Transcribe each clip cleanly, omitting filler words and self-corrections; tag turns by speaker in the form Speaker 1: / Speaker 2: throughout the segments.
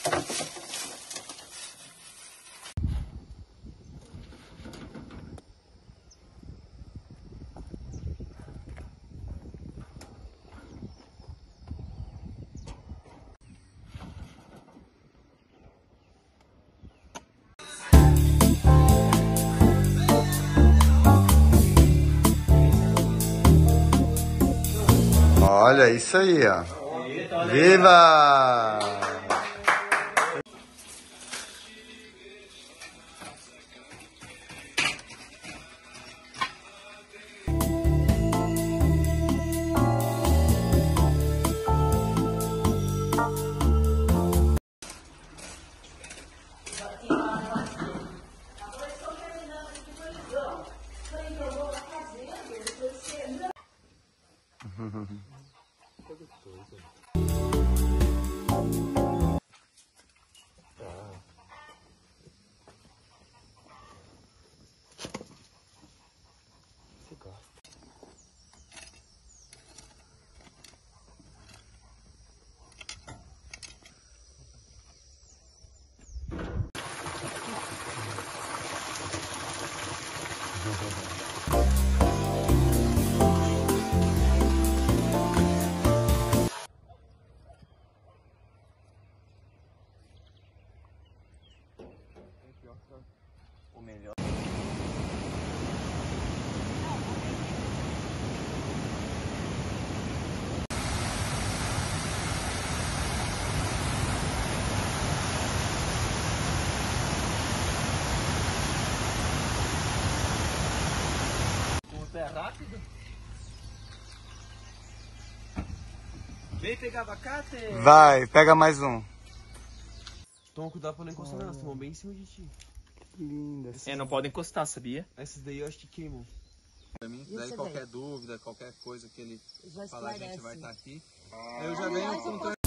Speaker 1: Olha isso aí, ó. Viva!
Speaker 2: O melhor. Como é rápido? Vem pegar abacate.
Speaker 1: Vai, pega mais um.
Speaker 2: Toma cuidado pra não encostar nelas, tomam bem em cima de ti.
Speaker 1: Que linda.
Speaker 2: Não podem encostar, sabia? Essas daí eu acho que queimam.
Speaker 3: Pra mim, daí qualquer dúvida, qualquer coisa que ele falar, a gente vai estar aqui.
Speaker 2: Eu já venho contando.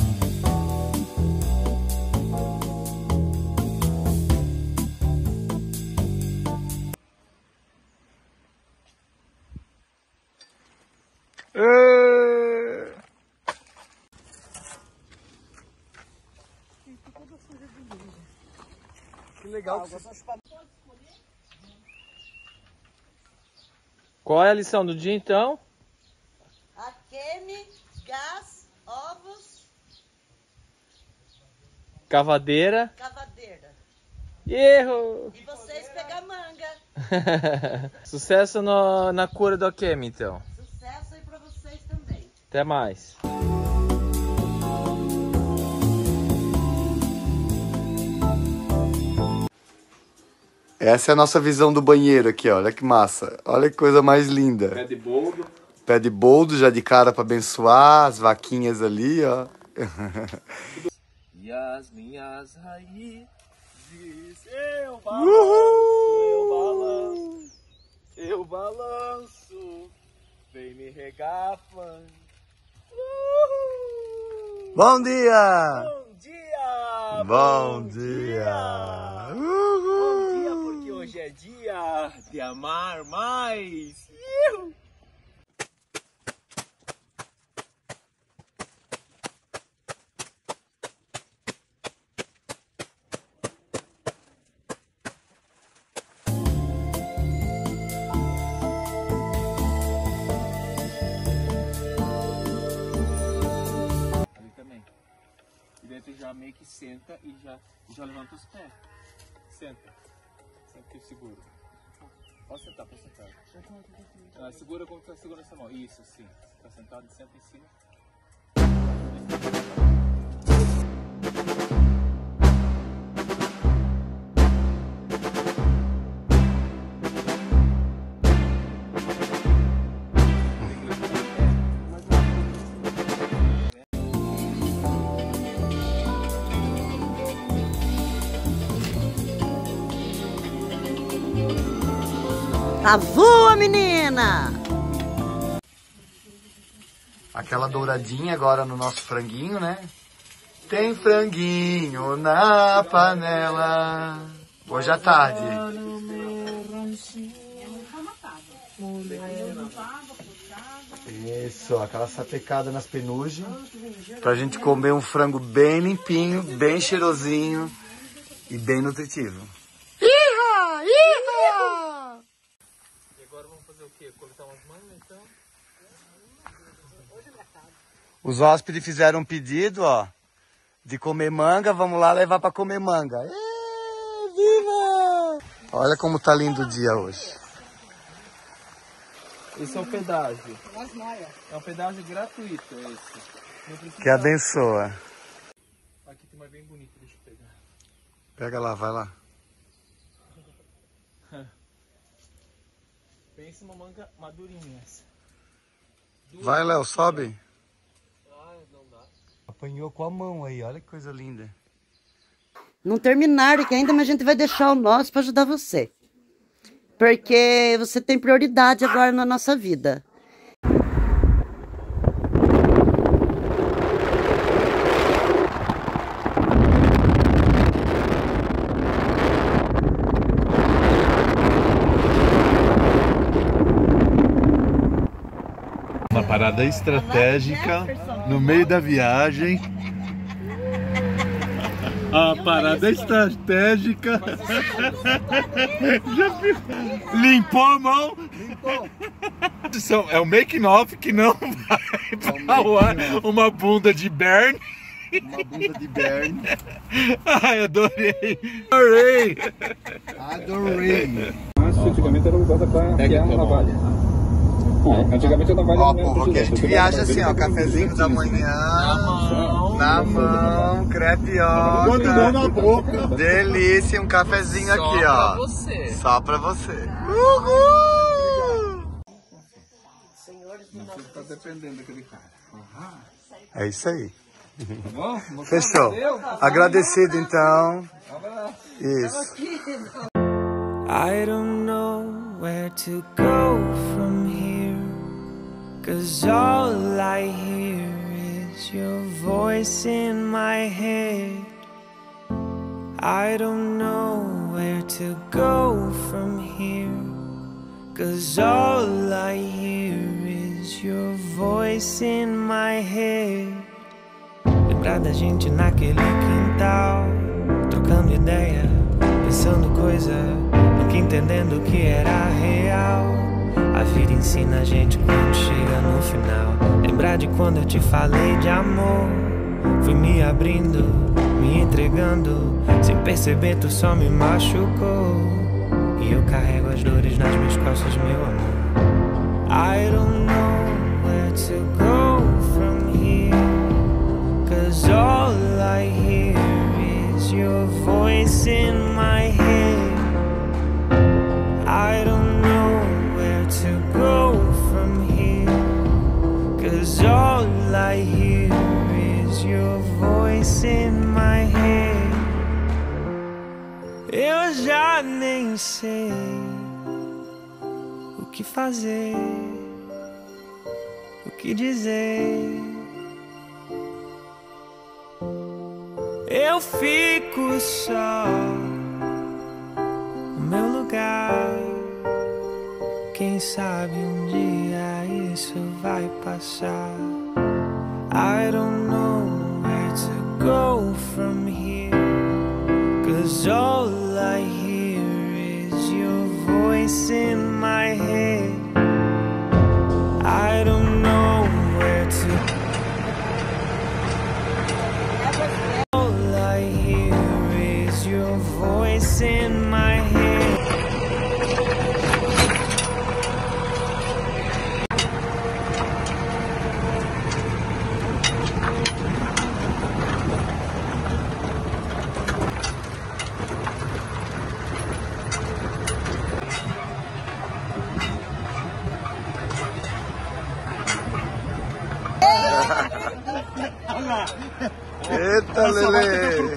Speaker 1: Que legal.
Speaker 2: Qual é a lição do dia então?
Speaker 4: Akemi, gás, ovos,
Speaker 2: Cavadeira.
Speaker 4: cavadeira.
Speaker 2: Erro!
Speaker 4: E vocês pegar manga.
Speaker 2: Sucesso na cura do Akemi então.
Speaker 4: Sucesso aí pra vocês também.
Speaker 2: Até mais.
Speaker 1: Essa é a nossa visão do banheiro aqui, ó. Olha que massa. Olha que coisa mais linda.
Speaker 2: Pé de boldo.
Speaker 1: Pé de boldo já de cara pra abençoar. As vaquinhas ali, ó.
Speaker 2: E as minhas raízes eu balanço, vem me regar, fã.
Speaker 1: Bom dia!
Speaker 2: Bom dia!
Speaker 1: Bom dia!
Speaker 2: Bom dia, porque hoje é dia de amar mais. Ali também. E daí tu já meio que senta e já levanta os pés. Senta. Senta que eu seguro. Pode sentar, pode sentar. Segura como tu tá segurando essa mão. Isso, sim. Tá sentado, senta em cima.
Speaker 4: Tá voa, menina!
Speaker 1: Aquela douradinha agora no nosso franguinho, né? Tem franguinho na panela. Hoje à tarde. Isso, aquela sapecada nas penugem. Pra gente comer um frango bem limpinho, bem cheirosinho e bem nutritivo.
Speaker 2: E agora vamos fazer o quê? Coletar umas mangas, então?
Speaker 1: Os hóspedes fizeram um pedido, ó, de comer manga. Vamos lá levar pra comer manga. Viva! Olha como tá lindo o dia hoje.
Speaker 2: Esse é o pedágio. É um pedágio gratuito, esse. Não precisa...
Speaker 1: Que abençoa.
Speaker 2: Aqui tem uma bem bonita, deixa eu pegar.
Speaker 1: Pega lá, vai lá.
Speaker 2: Pensa uma manga madurinha essa.
Speaker 1: Vai, Léo, sobe.
Speaker 2: Ah, não dá.
Speaker 1: Apanhou com a mão aí, olha que coisa linda.
Speaker 4: Não terminaram aqui ainda, mas a gente vai deixar o nosso para ajudar você. Porque você tem prioridade agora na nossa vida.
Speaker 5: Uma parada estratégica no meio da viagem. A parada estratégica. Já viu? Limpou a mão. É o making off que não vai pra o ar. Uma bunda de Bern.
Speaker 1: Uma bunda de Bern.
Speaker 5: Ai, adorei. Adorei.
Speaker 1: Adorei.
Speaker 2: Antigamente era usada pra criar navalha. Antigamente a navalha
Speaker 1: Ó, povo, aqui a gente viaja assim, ó, cafezinho da manhã, na mão, crepioca,
Speaker 5: na boca.
Speaker 1: delícia, um cafezinho aqui, ó,
Speaker 2: você.
Speaker 1: só pra você. Uhul!
Speaker 3: Você tá dependendo daquele cara.
Speaker 1: É isso aí.
Speaker 2: Tá bom?
Speaker 1: Fechou. Agradecido, então. Isso.
Speaker 6: I don't know where to go from here, 'cause all I hear is your voice in my head. I don't know where to go from here, 'cause all I hear is your voice in my head. Lembrar da gente naquele quintal, trocando ideia, pensando coisa, nunca entendendo o que era real. A vida ensina a gente quando chega no final. Lembrar de quando eu te falei de amor, fui me abrindo, me entregando, sem perceber tu só me machucou. E eu carrego as dores nas minhas costas, meu amor. I don't know where to go from here, 'cause all I hear is your voice in my head. I don't know where to go from here, 'cause all I hear is your voice in my head. Eu já nem sei o que fazer, o que dizer. Eu fico só no meu lugar. Quem sabe um dia isso vai passar. I don't know where to go from here, 'cause all I hear is your voice in my head. I don't know where to. All I hear is your voice in my head.
Speaker 1: Eita, Lelê!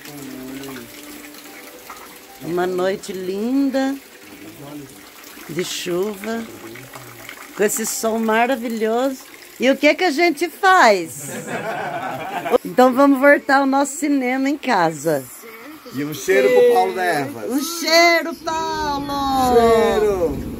Speaker 4: Uma noite linda de chuva, com esse sol maravilhoso. E o que que a gente faz? Então vamos voltar ao nosso cinema em casa.
Speaker 1: E um cheiro pro Paulo da Erva.
Speaker 4: Um cheiro, Paulo!
Speaker 1: Cheiro!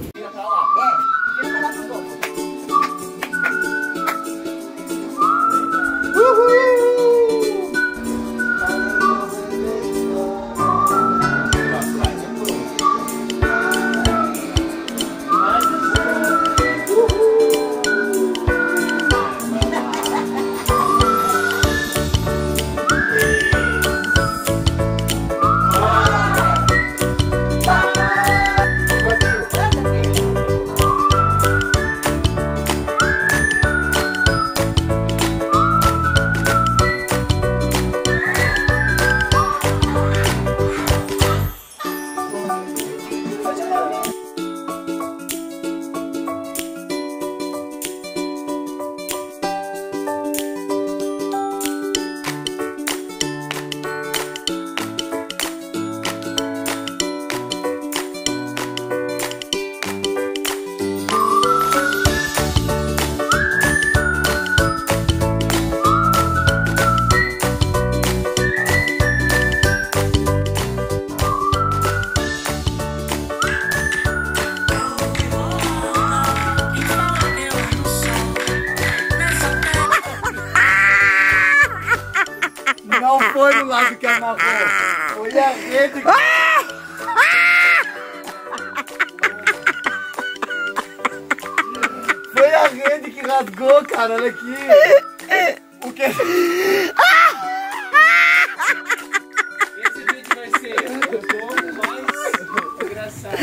Speaker 1: Não foi no lado que amarrou, foi a rede que... Foi a rede que rasgou, cara, olha aqui. O que?
Speaker 2: Esse vídeo vai ser o pouco mais engraçado.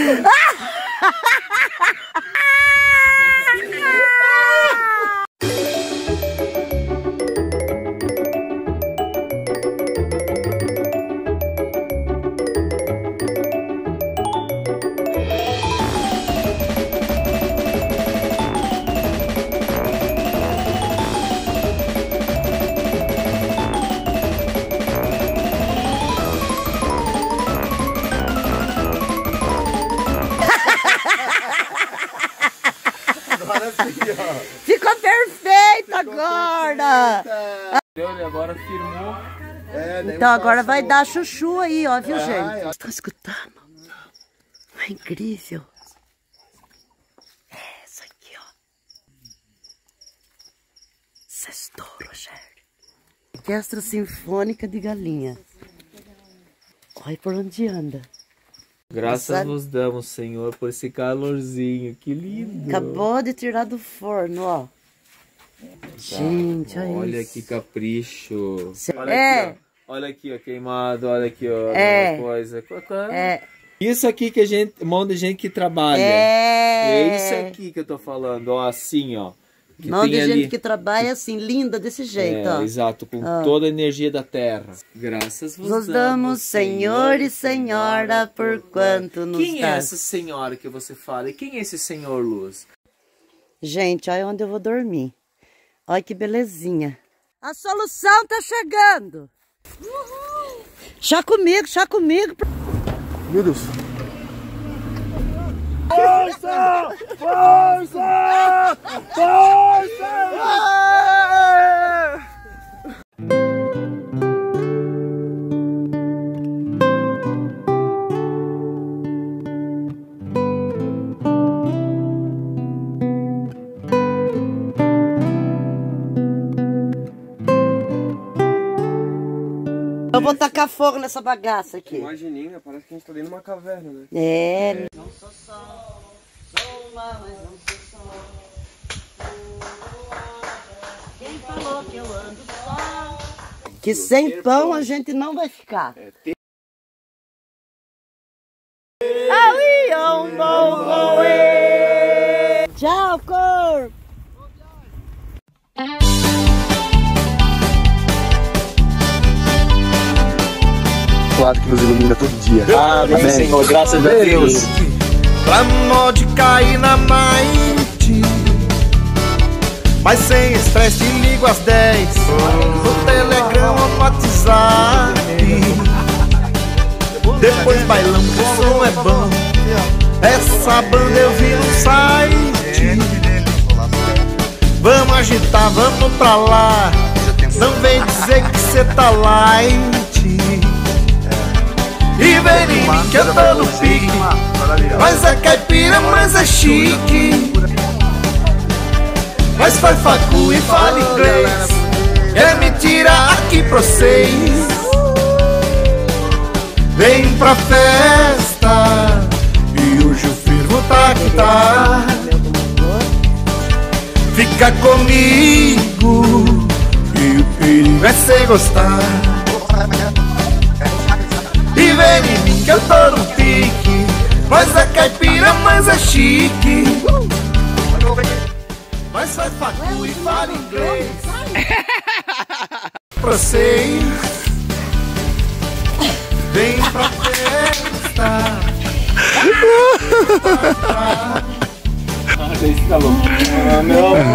Speaker 4: Ficou perfeito agora!
Speaker 2: Agora firmou.
Speaker 4: Então agora vai dar chuchu aí, ó, viu, gente? Vocês estão escutando? É incrível. É essa aqui, ó. Sextou, Rogério. Orquestra Sinfônica de Galinha. Olha por onde anda.
Speaker 2: Graças vos damos, Senhor, por esse calorzinho. Que lindo.
Speaker 4: Acabou de tirar do forno, ó. Gente,
Speaker 2: Olha
Speaker 4: isso.
Speaker 2: que capricho. Olha
Speaker 4: É.
Speaker 2: aqui, ó. Olha aqui, ó, queimado. Olha aqui, ó.
Speaker 4: É.
Speaker 2: Coisa.
Speaker 4: É.
Speaker 2: Isso aqui que a gente, um monte de gente que trabalha. É isso aqui que eu tô falando, ó, assim, ó. Que
Speaker 4: Não de
Speaker 2: tem
Speaker 4: gente
Speaker 2: ali...
Speaker 4: que trabalha assim, linda desse jeito, ó.
Speaker 2: Exato, com toda a energia da terra. Graças
Speaker 4: Vos damos, Senhor e Senhora, por quanto nos
Speaker 2: Quem é
Speaker 4: dá.
Speaker 2: essa senhora que você fala? E quem é esse senhor Luz?
Speaker 4: Gente, olha onde eu vou dormir. Olha que belezinha. A solução tá chegando. Chá comigo, chá comigo.
Speaker 1: Meu Deus.
Speaker 5: Força! Força! Força!
Speaker 4: Eu vou tacar fogo nessa bagaça aqui.
Speaker 3: Imagininha, parece que a gente tá dentro de uma caverna, né?
Speaker 4: É. Não sou só, sou lá, mas não sou só. Quem falou que eu ando só? Que sem pão a gente não vai ficar. Tchau, corpo!
Speaker 1: Claro que nos ilumina todo dia.
Speaker 2: Amém, Senhor, graças a Deus.
Speaker 7: Pra nó de cair na mente, mas sem estresse ligo às 10 no Telegram ou WhatsApp. depois bailamos, o som é bom. Essa banda eu vi no site. Vamos agitar, vamos pra lá. Não vem dizer que cê tá light. E vem em mim que eu tô no pique. Mas é caipira, mas é chique. Mas faz facu e fala inglês. Quer me tirar aqui pra vocês? Vem pra festa e hoje o fervo tá que tá. Fica comigo e o perigo é cê gostar. E vem em mim que eu tô no pique. Mas é caipira, mas é chique. Mas faz facu e fala inglês. Pra vocês. Vem pra festa.
Speaker 2: Esse tá louco. Meu amor.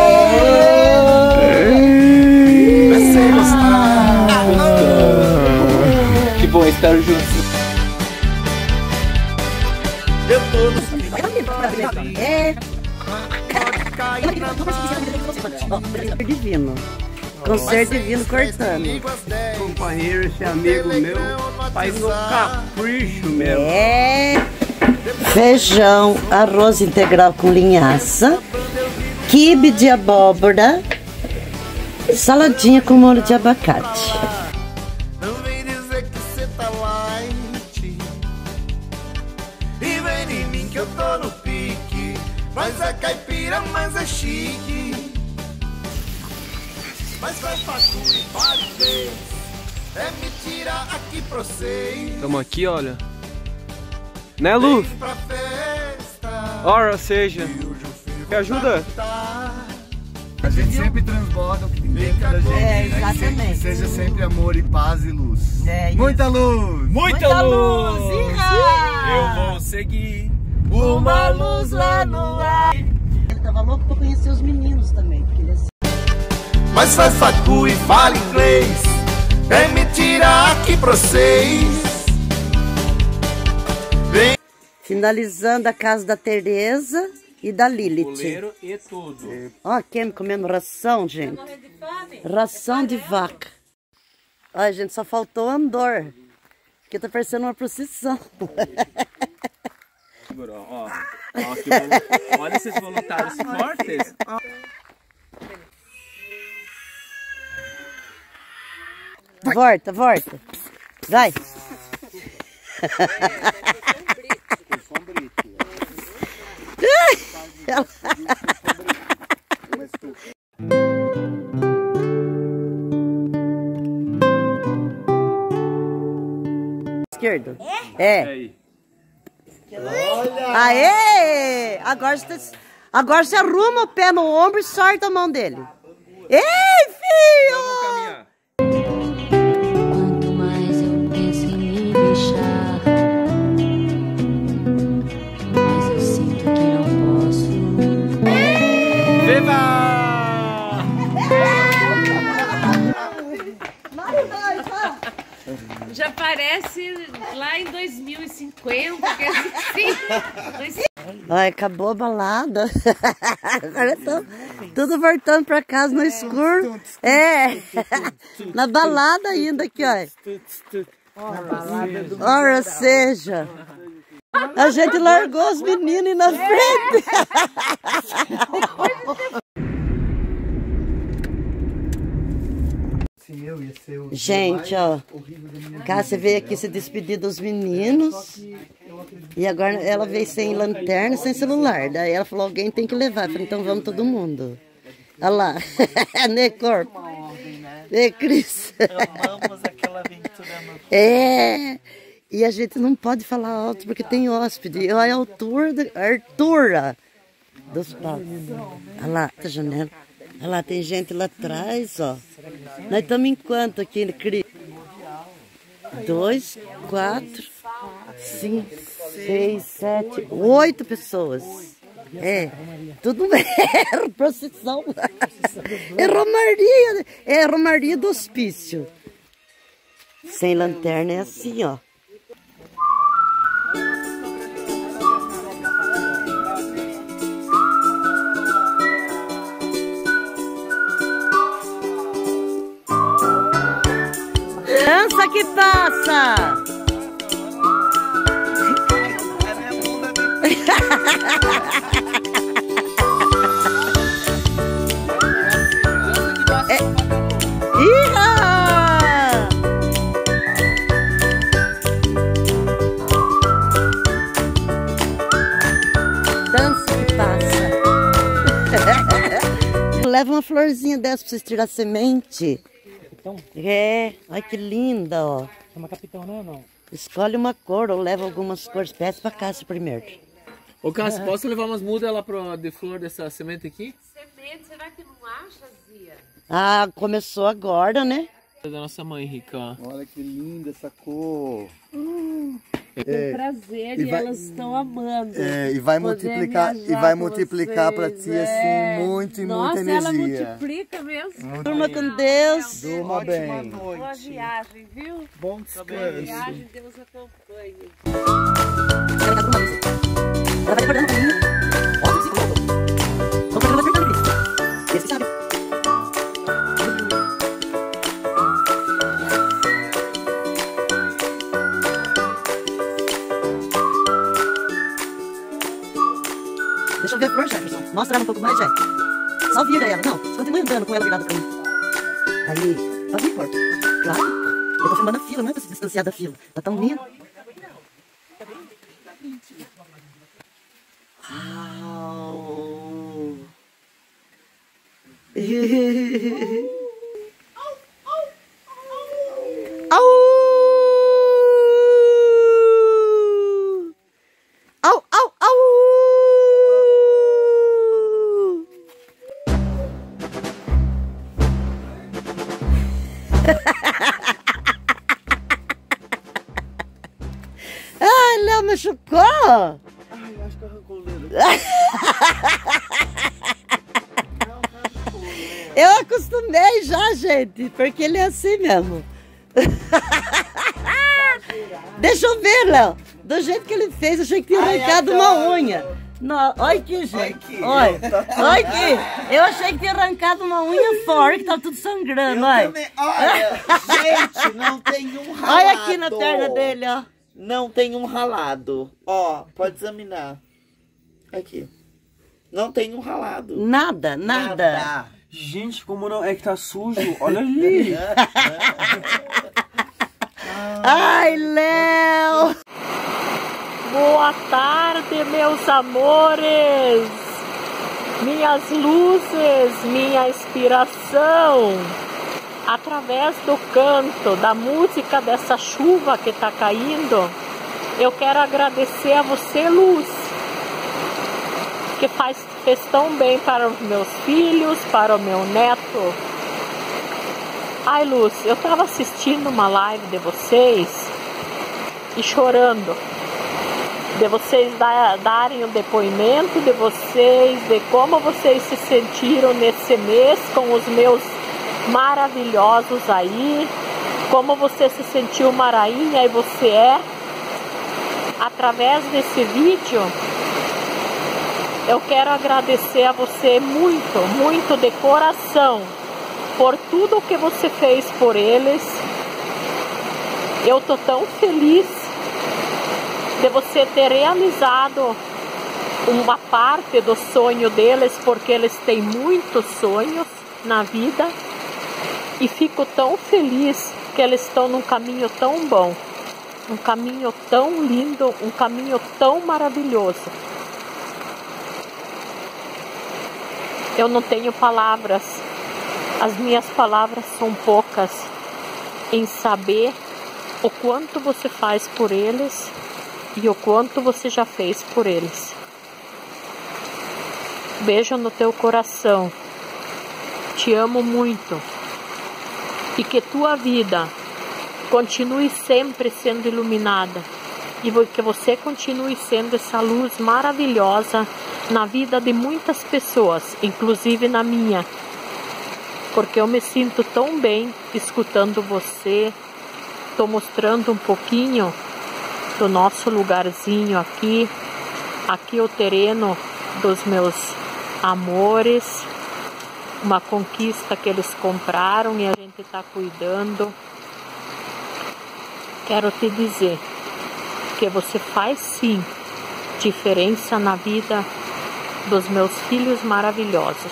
Speaker 7: Vai ser gostar.
Speaker 2: Que bom estar juntos.
Speaker 7: Eu tô no
Speaker 4: Divino. Concerto divino cortando.
Speaker 8: Companheiro, esse amigo meu faz no capricho mesmo.
Speaker 4: É. Feijão, arroz integral com linhaça, quibe de abóbora, saladinha com molho de abacate.
Speaker 7: Não vem dizer que cê tá light. E vem em mim que eu tô no pique. Mas é caipira, mas é chique. Mas vai facu e fala inglês. É me tirar aqui pra vocês.
Speaker 3: Tamo aqui, olha. Né, Lu?
Speaker 7: Vem pra festa.
Speaker 3: Ora, seja. Me ajuda?
Speaker 1: A gente sempre transborda o que tem dentro da gente.
Speaker 4: É, exatamente.
Speaker 1: Que seja sempre amor e paz e luz.
Speaker 4: É isso.
Speaker 1: Muita luz!
Speaker 3: Muita luz!
Speaker 4: Irra!
Speaker 3: Eu vou seguir
Speaker 4: Uma luz lá no ar. Ele tava louco pra conhecer os meninos também, porque ele é assim.
Speaker 7: Mas faz facu e fala inglês. É me tirar aqui pra vocês. Vem.
Speaker 4: Finalizando a casa da Tereza e da Lilith.
Speaker 3: Goleiro e tudo.
Speaker 4: Ó, quem comendo ração, gente. Ração de vaca. Ó, gente, só faltou andor. Porque tá parecendo uma procissão.
Speaker 3: Ó, olha esses voluntários fortes.
Speaker 4: Volta, volta. Vai. Esquerdo. É. Aê! Agora você arruma o pé no ombro e sorta a mão dele. Ei, filho!
Speaker 3: Vamos caminhar.
Speaker 9: Quanto mais eu penso em me deixar, mais eu sinto que não posso.
Speaker 3: Viva!
Speaker 10: Já parece lá em 2050, que assim.
Speaker 4: Ai, acabou a balada. Agora estão tudo voltando pra casa no escuro. É, na balada ainda aqui, ó. Ora seja, a gente largou os meninos na frente. Gente, ó, Cássia veio aqui se despedir dos meninos. E agora ela veio sem lanterna, sem celular. Daí ela falou, alguém tem que levar. Eu falei, então vamos todo mundo. Olha lá, né, corpo? É, Cris.
Speaker 11: Amamos aquela aventura.
Speaker 4: É, e a gente não pode falar alto porque tem hóspede. Olha a altura dos palcos. Olha lá, a janela. Olha lá, tem gente lá atrás, ó. Nós estamos em quanto aqui, Cris? 2, 4, 5, 6, 7, 8 pessoas. É, tudo é procissão. É romaria do hospício. Sem lanterna é assim, ó. leva uma florzinha dessa pra vocês tirarem semente.
Speaker 11: Capitão?
Speaker 4: É, olha que linda, ó.
Speaker 11: Chama capitão, né ou não?
Speaker 4: Escolhe uma cor ou leva algumas cores. Peça pra Cássia primeiro.
Speaker 2: Ô Cássio, posso levar umas mudas lá de flor dessa semente aqui?
Speaker 10: Semente, será que não acha, Zia?
Speaker 4: Ah, começou agora, né?
Speaker 2: Da nossa mãe rica, ó.
Speaker 1: Olha que linda essa cor.
Speaker 10: É prazer e elas estão amando.
Speaker 1: E vai multiplicar para ti assim muito e muita energia.
Speaker 10: Nossa, ela multiplica mesmo.
Speaker 4: Durma com Deus.
Speaker 1: Durma bem.
Speaker 10: Boa viagem, viu?
Speaker 1: Bom descanso.
Speaker 10: Boa viagem, Deus acompanhe.
Speaker 4: Ela vai acordando pra mim. Ó, você colocou. Tô pegando a apertando, Cris. Esse sabe. Deixa eu ver a flor, Jefferson. Mostra ela um pouco mais, Jeff. Só vira ela. Não, você continua andando com ela virada pra mim. Aí, pode vir, Porto. Claro. Eu tô filmando a fila, não é pra se distanciar da fila. Tá tão linda. Au! Au, au, au! Ai, Léo machucou!
Speaker 11: Ai, acho que arrancou o dedo.
Speaker 4: Eu acostumei já, gente, porque ele é assim mesmo. Deixa eu ver, Léo. Do jeito que ele fez, achei que tinha arrancado uma unha. Não, olha aqui, gente. Olha aqui. Eu achei que tinha arrancado uma unha fora, que tava tudo sangrando. Olha,
Speaker 11: Gente, não tem um ralado.
Speaker 4: Olha aqui na perna dele, ó.
Speaker 11: Não tem um ralado. Ó, pode examinar. Aqui. Não tem um ralado.
Speaker 4: Nada, nada.
Speaker 11: Gente, como não... É que tá sujo. Olha ali.
Speaker 4: Ai, Léo.
Speaker 12: Boa tarde, meus amores. Minhas luzes, minha inspiração. Através do canto, da música dessa chuva que tá caindo, eu quero agradecer a você, Luz, que fez tão bem para os meus filhos, para o meu neto. Ai, Luz, eu tava assistindo uma live de vocês e chorando, de vocês darem o depoimento de vocês, de como vocês se sentiram nesse mês com os meus maravilhosos aí, como você se sentiu uma rainha e você é. Através desse vídeo, eu quero agradecer a você muito, muito de coração, por tudo que você fez por eles. Eu tô tão feliz de você ter realizado uma parte do sonho deles, porque eles têm muitos sonhos na vida. E fico tão feliz que eles estão num caminho tão bom, um caminho tão lindo, um caminho tão maravilhoso. Eu não tenho palavras, as minhas palavras são poucas em saber o quanto você faz por eles e o quanto você já fez por eles. Beijo no teu coração, te amo muito. E que tua vida continue sempre sendo iluminada. E que você continue sendo essa luz maravilhosa na vida de muitas pessoas, inclusive na minha. Porque eu me sinto tão bem escutando você. Estou mostrando um pouquinho do nosso lugarzinho aqui. Aqui o terreno dos meus amores. Uma conquista que eles compraram e a gente está cuidando. Quero te dizer que você faz sim diferença na vida dos meus filhos maravilhosos.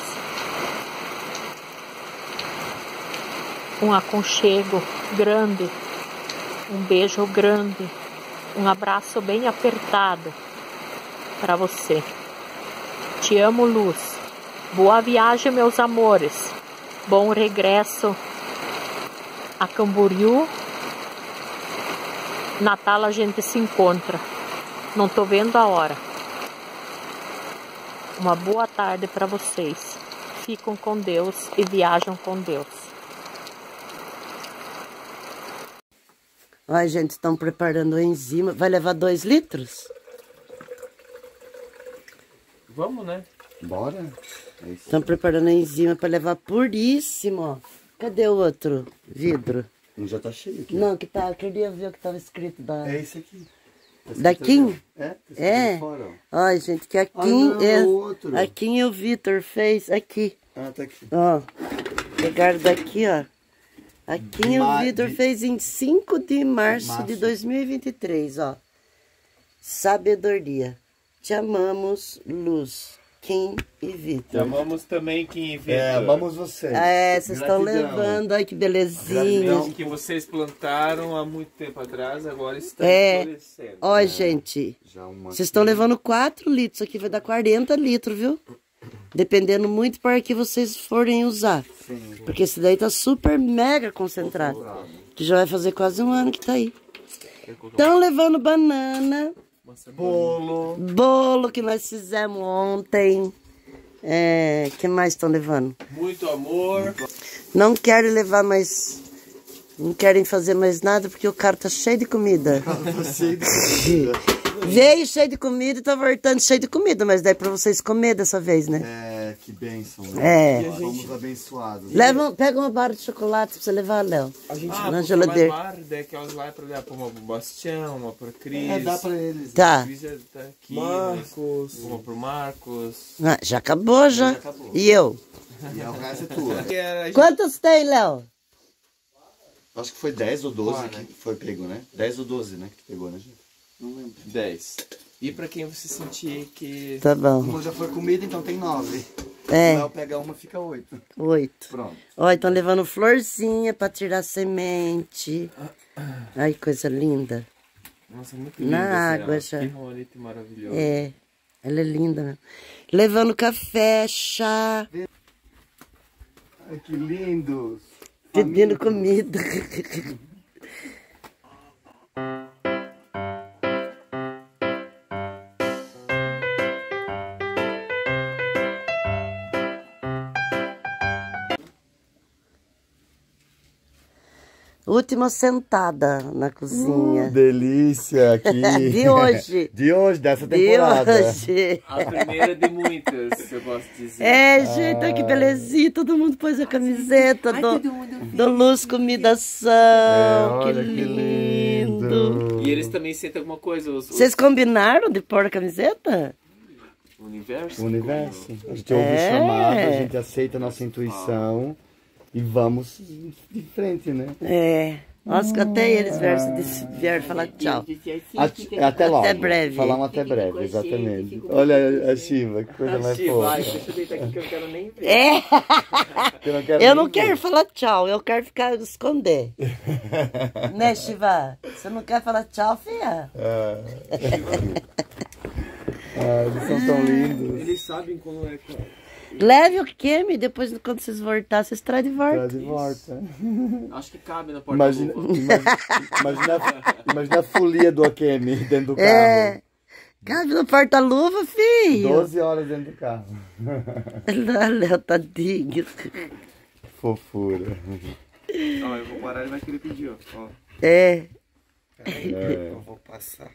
Speaker 12: Um aconchego grande, um beijo grande, um abraço bem apertado para você. Te amo, Luz. Boa viagem, meus amores. Bom regresso a Camboriú. Natal a gente se encontra. Não tô vendo a hora. Uma boa tarde para vocês. Ficam com Deus e viajam com Deus.
Speaker 4: Ai, gente, estão preparando a enzima. Vai levar 2 litros?
Speaker 2: Vamos, né?
Speaker 1: Bora.
Speaker 4: Estão preparando a enzima para levar puríssimo, ó. Cadê o outro vidro?
Speaker 1: Já tá cheio aqui.
Speaker 4: Não, que tá, eu queria ver o que tava escrito da...
Speaker 1: É esse aqui.
Speaker 4: Daqui?
Speaker 1: É?
Speaker 4: É.
Speaker 1: Fora,
Speaker 4: Ai, gente, que aqui é... Aqui o Vitor fez, aqui.
Speaker 1: Ah, tá aqui.
Speaker 4: Ó, pegaram daqui, ó. Aqui o Vitor fez em 5 de março de 2023, ó. Sabedoria. Te amamos, Luz, Kim e Vitor.
Speaker 2: Te amamos também, Kim e Vitor.
Speaker 1: Amamos vocês.
Speaker 4: Vocês estão levando, ai que belezinha.
Speaker 2: Gratidão que vocês plantaram há muito tempo atrás, agora estão florescendo.
Speaker 4: Ó, gente, vocês estão levando 4 litros, aqui vai dar 40 litros, viu? Dependendo muito para que vocês forem usar. Sim. Porque esse daí tá super mega concentrado. Que já vai fazer quase 1 ano que tá aí. Estão levando banana. Bolo que nós fizemos ontem. Que mais estão levando?
Speaker 2: Muito amor.
Speaker 4: Não querem levar mais... Não querem fazer mais nada porque o carro tá cheio de comida. Veio cheio de comida e tá voltando cheio de comida, mas daí pra vocês comer dessa vez, né?
Speaker 1: Que bênção, né? Fomos abençoados.
Speaker 4: Pega uma barra de chocolate pra você levar, Léo.
Speaker 2: Na
Speaker 4: geladeira.
Speaker 2: Mais barra, aquelas lá pra dar pra uma pro Bastião, uma pra Cris.
Speaker 1: Dá pra eles.
Speaker 4: Tá.
Speaker 2: Cris tá aqui, Marcos. Uma pro Marcos.
Speaker 4: Já acabou, já.
Speaker 2: Acabou.
Speaker 4: E eu?
Speaker 1: E o resto é tua.
Speaker 4: Quantos tem, Léo?
Speaker 1: Acho que foi 10 ou 12 que foi pego, né? 10 ou 12, né? Que tu pegou, né, gente? Não lembro.
Speaker 2: 10. E pra quem você sentir que...
Speaker 4: Tá bom.
Speaker 1: Uma já foi comida, então tem 9. Se eu pegar uma, fica 8.
Speaker 4: 8.
Speaker 1: Pronto.
Speaker 4: Ó, estão levando florzinha pra tirar semente. Ai, coisa linda.
Speaker 2: Nossa, muito linda.
Speaker 4: Na água já.
Speaker 2: Que rolete maravilhoso.
Speaker 4: Ela é linda mesmo. Levando café, chá.
Speaker 1: Ai, que lindos.
Speaker 4: Pedindo comida. Última sentada na cozinha.
Speaker 1: Delícia aqui.
Speaker 4: De hoje.
Speaker 1: De hoje, dessa temporada.
Speaker 4: De hoje.
Speaker 2: A primeira de muitas, eu posso dizer.
Speaker 4: Gente, olha que belezinha. Todo mundo pôs a camiseta do Luz Comidação. Que lindo.
Speaker 2: E eles também sentem alguma coisa.
Speaker 4: Vocês combinaram de pôr a camiseta?
Speaker 2: O universo?
Speaker 1: O universo. A gente ouve o chamado, a gente aceita a nossa intuição. E vamos de frente, né?
Speaker 4: Nossa, até eles vieram falar tchau.
Speaker 1: Até logo.
Speaker 4: Até breve.
Speaker 1: Falar um até breve, exatamente. Olha a Shiva, que coisa mais fofa.
Speaker 2: Deixa eu deitar aqui que eu não quero nem ver.
Speaker 4: Eu não quero falar tchau, eu quero ficar esconder. Né, Shiva? Você não quer falar tchau, filha?
Speaker 1: Eles são tão lindos.
Speaker 2: Eles sabem como é.
Speaker 4: Leve o Kemi, depois quando vocês voltar, vocês trazem de volta.
Speaker 1: Traz de volta.
Speaker 2: Acho que cabe na porta-luva.
Speaker 1: Imagina a folia do Akemi dentro do carro.
Speaker 4: Cabe no porta-luva, filho.
Speaker 1: 12 horas dentro do carro.
Speaker 4: Léo, tadinho.
Speaker 1: Fofura.
Speaker 3: Ó, eu vou parar, ele vai querer pedir, ó.
Speaker 1: Eu
Speaker 3: vou passar.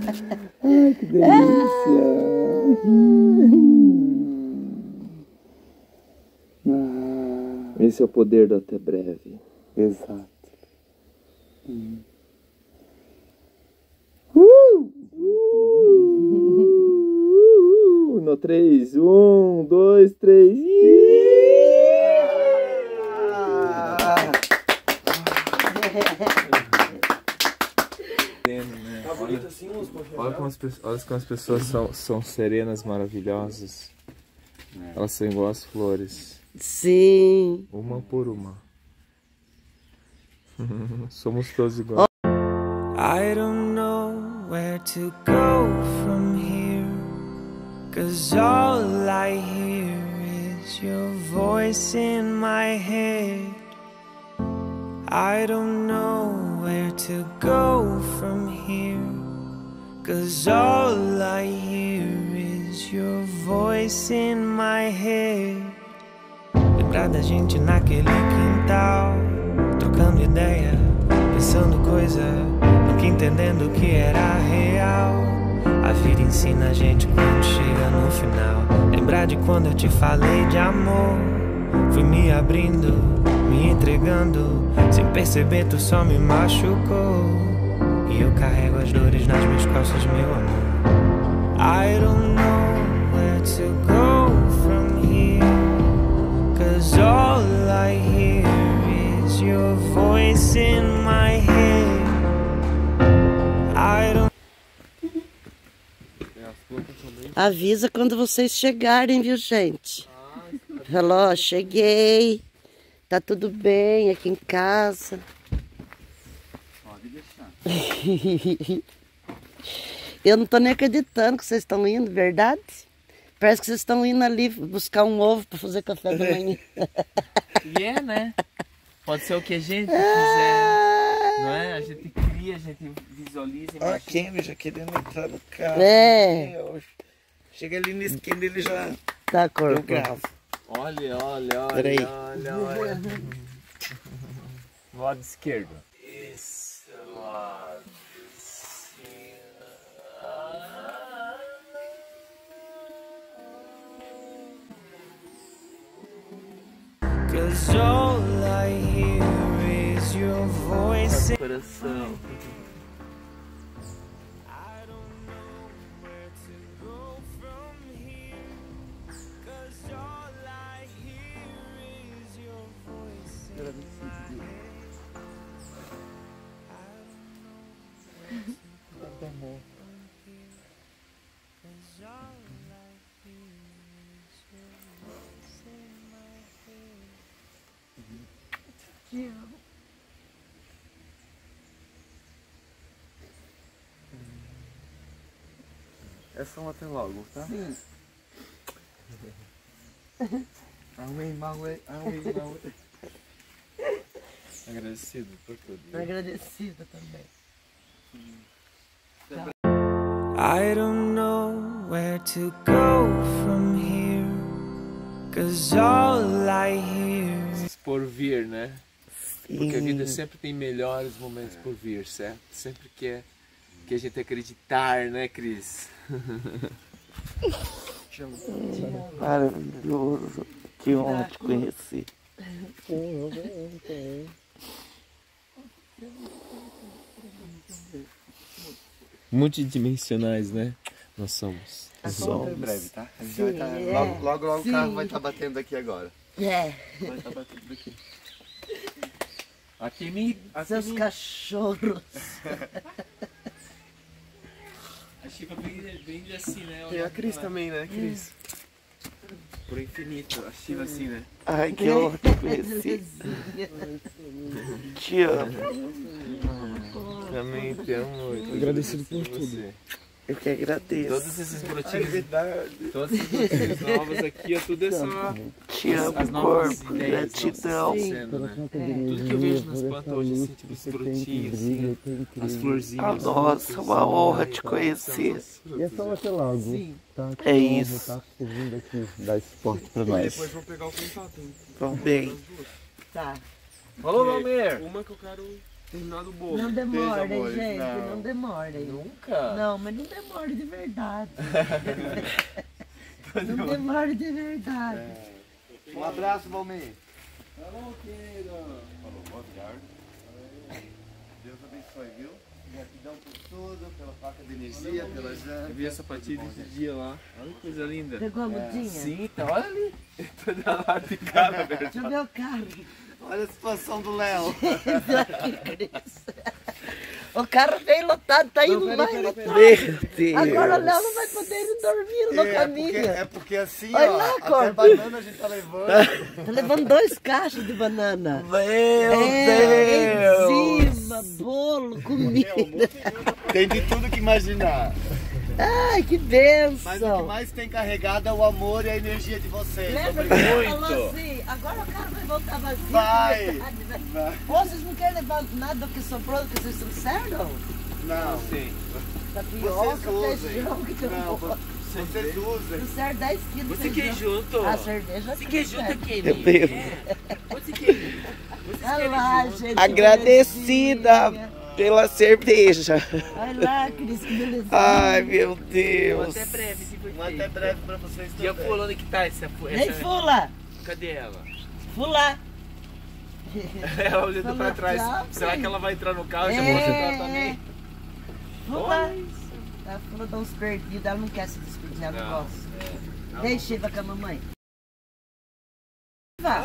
Speaker 3: Ai, que delícia. Esse é o poder do até breve.
Speaker 11: Exato.
Speaker 3: No 3, 1, 2, 3. Olha como as pessoas são serenas, maravilhosas. Elas são igual as flores.
Speaker 4: Sim.
Speaker 3: Uma por uma. Somos todos iguais.
Speaker 6: I don't know where to go from here, 'cause all I hear is your voice in my head. I don't know where to go from here, 'cause all I hear is your voice in my head. Lembrar da gente naquele quintal, trocando ideia, pensando coisa, nunca entendendo o que era real. A vida ensina a gente quando chega no final. Lembrar de quando eu te falei de amor, fui me abrindo, me entregando, sem perceber tu só me machucou. E eu carrego as dores nas minhas costas, meu amor. I don't know where to go from here, 'cause all I hear is your voice in my head. I don't.
Speaker 4: Avisa quando vocês chegarem, viu, gente? Falou, cheguei. Tá tudo bem aqui em casa.
Speaker 1: Pode deixar.
Speaker 4: Eu não tô nem acreditando que vocês estão indo, verdade? Parece que vocês estão indo ali buscar um ovo para fazer café da manhã.
Speaker 3: E é, né? Pode ser o que a gente quiser, não é? A gente cria, a gente visualiza.
Speaker 11: Olha a Kemi já querendo entrar no carro.
Speaker 4: É.
Speaker 11: Deus. Chega ali na esquina, ele já...
Speaker 4: Tá, corpo.
Speaker 11: Eu gravo.
Speaker 3: Olha.
Speaker 11: Peraí.
Speaker 3: Olha. Lado esquerdo. Isso, lado esquerdo.
Speaker 6: 'Cause all I hear is your voice.
Speaker 3: Coração. É só até logo, tá?
Speaker 11: Sim.
Speaker 3: Away. Agradecido por tudo.
Speaker 4: Agradecida também.
Speaker 6: I don't know where to go from here, 'cause all I hear is
Speaker 3: por vir, né? Porque a vida sempre tem melhores momentos por vir, certo? Sempre que a gente acreditar, né, Cris?
Speaker 11: Maravilhoso. Que honra te conhecer.
Speaker 3: Multidimensionais, né? Nós somos.
Speaker 1: Em breve, tá? A gente vai estar... Logo o carro vai estar batendo aqui agora.
Speaker 4: É.
Speaker 1: Vai estar batendo aqui.
Speaker 3: Aqui
Speaker 4: seus cachorros.
Speaker 3: A Chica bem assim, né?
Speaker 2: Tem a Cris também, né, Cris?
Speaker 3: Por infinito, a Chica assim, né?
Speaker 11: Ai, que honra te conhecer. Te amo.
Speaker 3: Também te amo muito.
Speaker 2: Agradecido por tudo.
Speaker 11: Eu que agradeço.
Speaker 3: Todos esses brotinhos, todos esses brotinhos novos aqui, tudo é só
Speaker 11: te amo,
Speaker 3: as novas
Speaker 11: corpo,
Speaker 3: ideias
Speaker 11: gratidão.
Speaker 3: sendo, né? Tudo que eu vejo nas plantas hoje, assim, tipo os brotinhos, assim, as florzinhas.
Speaker 11: Nossa, uma honra te conhecer.
Speaker 8: E é só até logo.
Speaker 11: Sim.
Speaker 8: Tá?
Speaker 11: É isso.
Speaker 8: Tá vindo aqui dar esporte pra nós.
Speaker 2: Depois vão pegar o contato.
Speaker 11: Vão bem.
Speaker 4: Tá.
Speaker 3: Falou, Valmir!
Speaker 2: Uma que eu quero
Speaker 3: terminar do bolo.
Speaker 4: Não demorem,
Speaker 1: Beijo,
Speaker 4: gente,
Speaker 1: amores,
Speaker 4: não demorem.
Speaker 3: Nunca?
Speaker 4: Não, mas não demore de verdade. Não demore de verdade.
Speaker 1: Um abraço, Valmir.
Speaker 2: Falou, querido.
Speaker 1: Falou, obrigado. Deus abençoe, viu? Gratidão por tudo, pela placa de energia, pela janta.
Speaker 3: Eu vi essa patilha esse dia lá. Olha que coisa linda.
Speaker 4: Pegou a mudinha?
Speaker 3: Sim, tá, olha ali. Tô da lado de cá, na verdade.
Speaker 4: Deixa eu ver o carro.
Speaker 1: Olha a situação do Léo.
Speaker 4: O carro veio lotado, tá indo mais lotado.
Speaker 11: Meu Deus.
Speaker 4: Agora o Léo não vai poder ir dormir no caminho.
Speaker 1: É porque assim,
Speaker 4: Olha
Speaker 1: ó,
Speaker 4: lá,
Speaker 1: até
Speaker 4: Corpo.
Speaker 1: banana a gente tá levando.
Speaker 4: Tá levando 2 caixas de banana.
Speaker 11: Meu Deus.
Speaker 4: Enzima, bolo, comida.
Speaker 1: Tem de tudo que imaginar.
Speaker 4: Ai, que benção.
Speaker 1: Mas o que mais tem carregado é o amor e a energia de vocês.
Speaker 4: Lembra que
Speaker 1: Obrigado.
Speaker 4: ele falou assim, agora o carro vai voltar vazio.
Speaker 1: Vai.
Speaker 4: Vai. Vocês não querem levar nada do que sobrou, do que vocês trouxeram?
Speaker 1: Não.
Speaker 3: Sim.
Speaker 4: Tapioca,
Speaker 1: Vocês usem.
Speaker 4: feijão, que tem
Speaker 1: Não,
Speaker 4: um
Speaker 1: vocês usem.
Speaker 4: Trouxeram 10 quilos de
Speaker 3: Você quer junto?
Speaker 4: A cerveja
Speaker 3: Você quer junto aqui,
Speaker 11: Meu Deus.
Speaker 3: Você quer junto?
Speaker 4: Olha lá, gente.
Speaker 11: Agradecida pela cerveja.
Speaker 4: Olha lá, Cris, que beleza.
Speaker 11: Ai, meu Deus.
Speaker 3: Até breve, se for
Speaker 1: Até breve pra vocês
Speaker 3: E a
Speaker 1: também.
Speaker 3: fulana que tá essa?
Speaker 4: Vem, Fula.
Speaker 3: Cadê ela?
Speaker 4: Fula.
Speaker 3: Ela olhando pra trás.
Speaker 4: Tchau,
Speaker 3: Será
Speaker 4: filho.
Speaker 3: que ela vai entrar no carro e já vou sentar também?
Speaker 4: Fula. A Fula dá uns perdidos, ela não quer se despedir, ela não gosta. Vem, Shiva, com a mamãe. Shiva.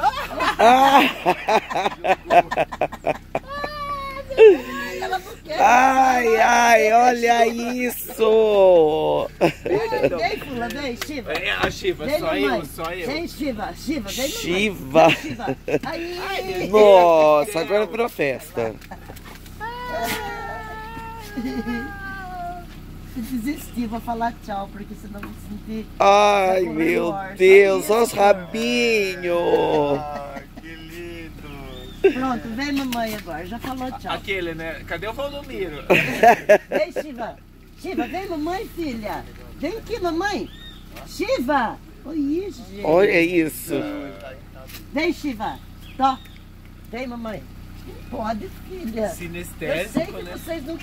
Speaker 4: Ela não quer.
Speaker 11: Ai, ai, olha isso.
Speaker 4: Vem, Fula, vem, Shiva.
Speaker 3: É a Shiva,
Speaker 4: Vem,
Speaker 3: só
Speaker 4: mamãe.
Speaker 3: eu, só eu.
Speaker 4: Vem, Shiva, Shiva, vem, mamãe.
Speaker 11: Shiva.
Speaker 4: Shiva. Aí.
Speaker 11: Nossa, agora virou festa.
Speaker 4: Desistir, vou falar tchau, porque senão eu vou sentir.
Speaker 11: Ai, meu Deus, olha os rabinhos.
Speaker 1: Que lindo.
Speaker 4: Pronto, vem mamãe agora, já falou tchau.
Speaker 3: Aquele, né? Cadê o Valdomiro?
Speaker 4: Vem, Shiva. Shiva, vem mamãe, filha. Vem aqui, mamãe. Shiva. Oi, gente.
Speaker 11: Olha isso.
Speaker 4: Vem, Shiva. Tó. Vem, mamãe. Pode, filha. Eu sei
Speaker 3: Sinestésico,
Speaker 4: que
Speaker 3: né?
Speaker 4: vocês não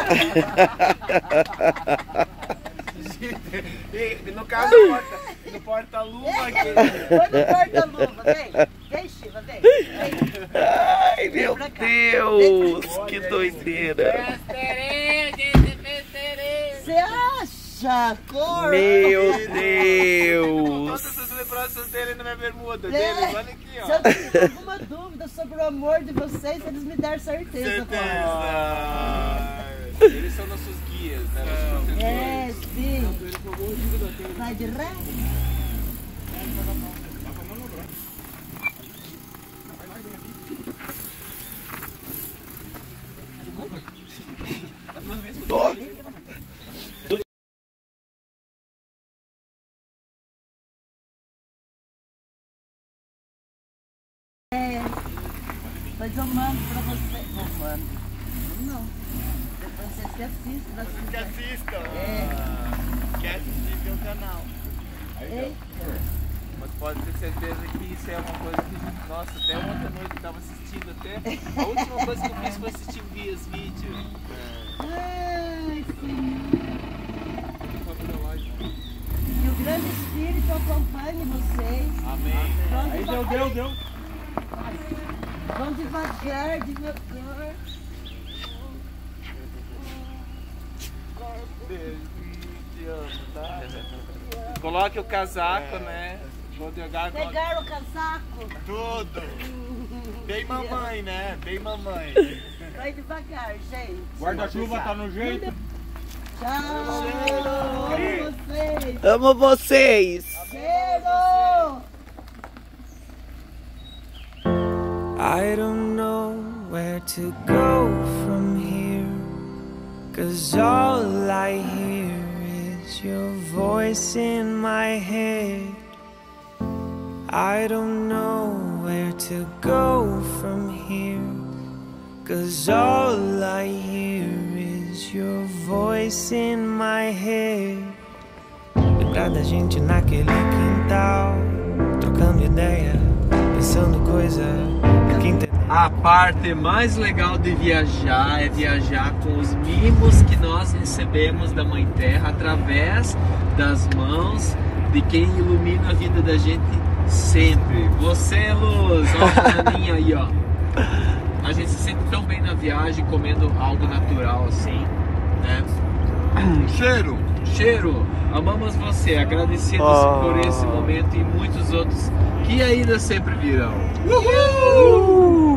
Speaker 3: E no caso, no porta-luva aqui.
Speaker 4: Põe no porta-luva, vem. Vem, Shiva, vem. Vem.
Speaker 11: Ai, meu Deus, que doideira.
Speaker 4: Você acha, cor?
Speaker 11: Meu Deus.
Speaker 3: Todas as lembranças dele na minha bermuda.
Speaker 4: É.
Speaker 3: Deles, olha aqui, ó.
Speaker 4: Se eu tiver alguma dúvida sobre o amor de vocês, eles me deram certeza.
Speaker 3: Eles são nossos guias, né? Nossos protetores.
Speaker 4: É, sim. Vai de ré? Mas eu mando pra você. Não mando. Não. Depois vocês que assistem.
Speaker 1: Que assistam.
Speaker 4: É.
Speaker 1: Quer assistir meu canal.
Speaker 4: Eita.
Speaker 3: Mas pode ter certeza que isso é uma coisa que a gente... Nossa, até ontem à noite eu tava assistindo até... A última coisa que eu fiz foi assistir os vídeos.
Speaker 4: Ai, sim. Que o grande Espírito acompanhe vocês.
Speaker 3: Amém.
Speaker 4: Deu. Vão devagar, devagar.
Speaker 3: Coloque o casaco, né? Vou jogar.
Speaker 4: Pegaram o casaco?
Speaker 1: Tudo. Bem mamãe, né? Bem mamãe.
Speaker 4: Vai devagar, gente.
Speaker 5: Guarda-chuva tá no jeito.
Speaker 4: Tchau. Amo vocês.
Speaker 11: Amo vocês.
Speaker 4: Cheiro.
Speaker 6: I don't know where to go from here, 'cause all I hear is your voice in my head. I don't know where to go from here, 'cause all I hear is your voice in my head. Lembrar da gente naquele quintal, trocando ideia, pensando coisa que entender.
Speaker 3: A parte mais legal de viajar é viajar com os mimos que nós recebemos da Mãe Terra através das mãos de quem ilumina a vida da gente sempre. Você, Luz, ó a bananinha aí, ó. A gente se sente tão bem na viagem comendo algo natural assim, né?
Speaker 5: Cheiro!
Speaker 3: Cheiro! Amamos você, agradecidos por esse momento e muitos outros que ainda sempre virão. Uhul!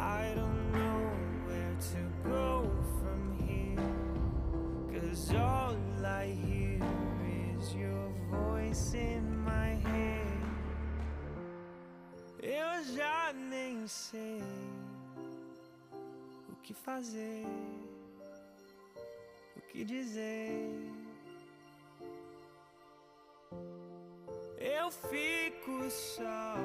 Speaker 6: Eu já nem sei o que fazer, o que dizer. Eu fico só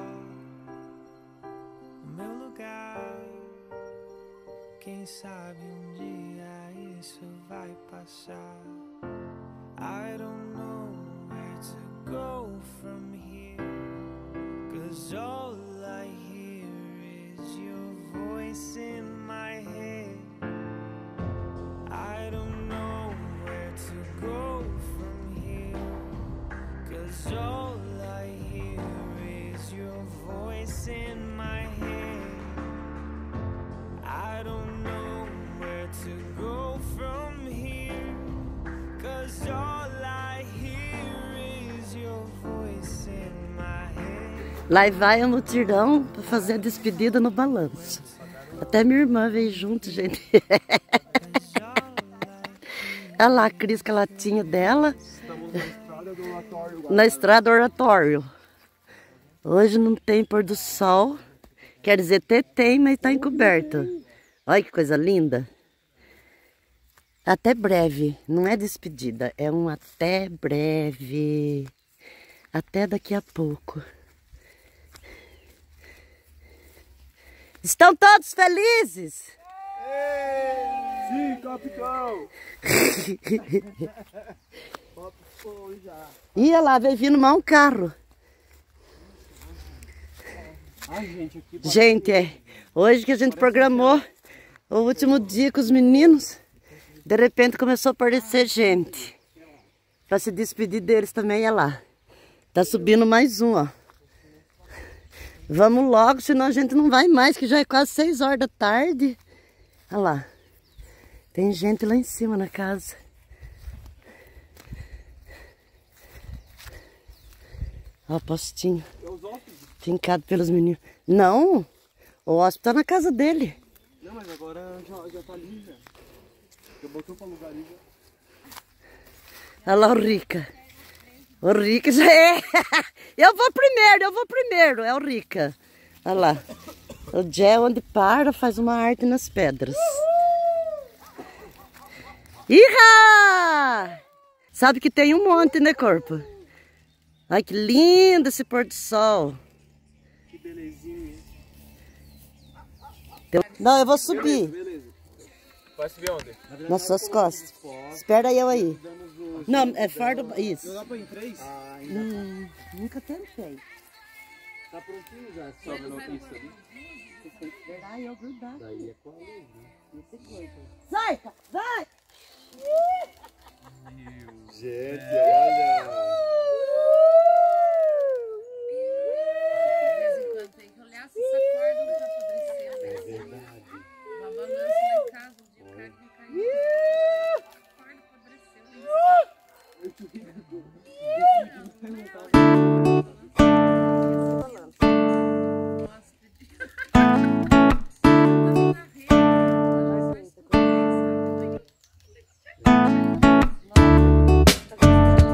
Speaker 6: no meu lugar. Quem sabe um dia isso vai passar. I don't know where to go from here, 'cause all I hear is your voice in my head. I don't know where to go from here, 'cause all I hear is your voice in my head. I don't know where to go from here, 'cause all I hear is your voice in my head.
Speaker 4: Lá vai a mutirão para fazer a despedida no balanço. Até minha irmã veio junto, gente. Olha lá a Cris com a latinha dela. Na estrada do oratório. Hoje não tem pôr do sol. Quer dizer, até tem, mas está encoberto. Olha que coisa linda. Até breve. Não é despedida, é um até breve. Até daqui a pouco. Estão todos felizes?
Speaker 5: Sim, capitão!
Speaker 4: Ia lá, veio vindo mal um carro. Gente, hoje que a gente programou o último dia com os meninos, de repente começou a aparecer gente. Para se despedir deles também, olha lá. Tá subindo mais um, ó. Vamos logo, senão a gente não vai mais, que já é quase 6 horas da tarde. Olha lá. Tem gente lá em cima na casa. Ó o postinho. Fincado pelos meninos. Não, o hóspede tá na casa dele.
Speaker 2: Não, mas agora já tá ali, já. Já botou pra lugar ali, já.
Speaker 4: Olha lá o Rica. O Rica já é. Eu vou primeiro. É o Rica. Olha lá. O Jé, onde para, faz uma arte nas pedras. Iha! Sabe que tem um monte, né, corpo? Ai, que lindo esse pôr do sol.
Speaker 2: Que belezinha.
Speaker 4: Não, eu vou subir.
Speaker 2: Beleza. Vai subir onde?
Speaker 4: Nas suas costas. Espera eu aí. Não, é fora do... Isso.
Speaker 2: Não dá pra ir em 3?
Speaker 4: Nunca tentei.
Speaker 2: Tá prontinho já. Sobe no pista ali.
Speaker 4: Ai, eu grudar.
Speaker 2: Daí é com a luz, né?
Speaker 4: Sai, cara, vai!
Speaker 5: Gente, olha!
Speaker 10: De vez em quando tem que olhar se essa corda não tá apodrecendo.
Speaker 5: É verdade.
Speaker 10: Uma balança lá em casa, um dia o cara me caiu. A corda apodreceu.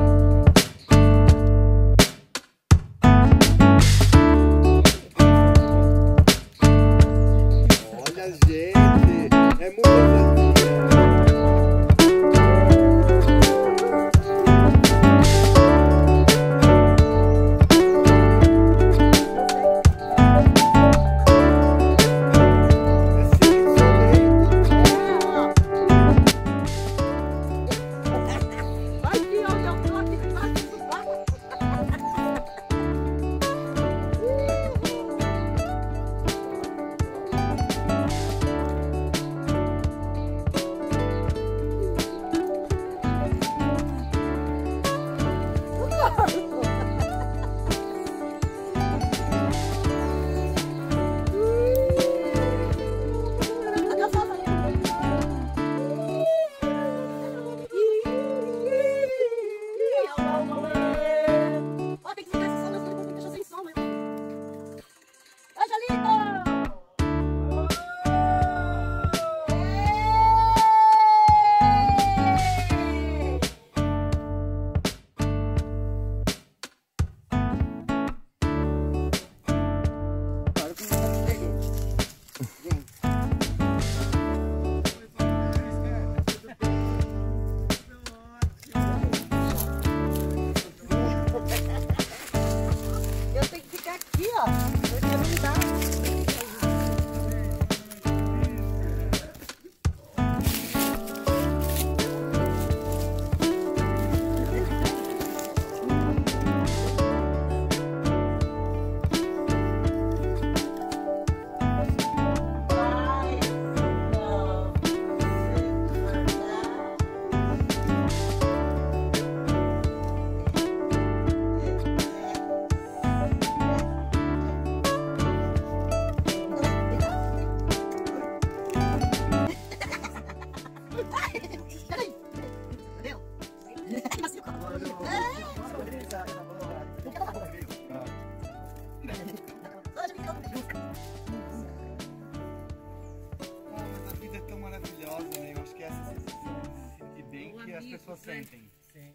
Speaker 1: Mas a vida é tão maravilhosa, né? Eu acho que essa é bem que as pessoas sentem.
Speaker 4: Sim.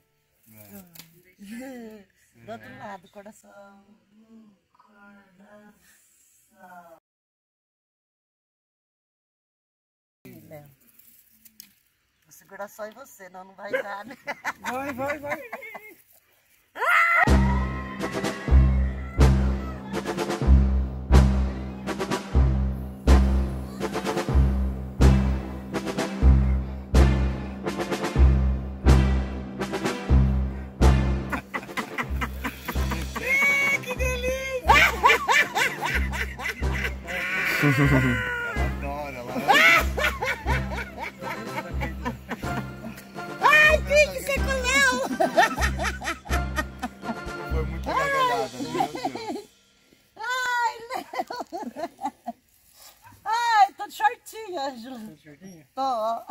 Speaker 4: Do outro lado, coração. Léo, vou segurar só em você, não vai dar, né?
Speaker 1: Vai.
Speaker 7: Que delícia!
Speaker 1: Ela adora, ela
Speaker 7: Ai, tem que ser com o Léo!
Speaker 1: Foi muito gargalhada, meu Deus.
Speaker 4: Ai, Léo! Ai, tô de shortinho, Ângela.
Speaker 1: Tá de shortinho?
Speaker 4: Tô.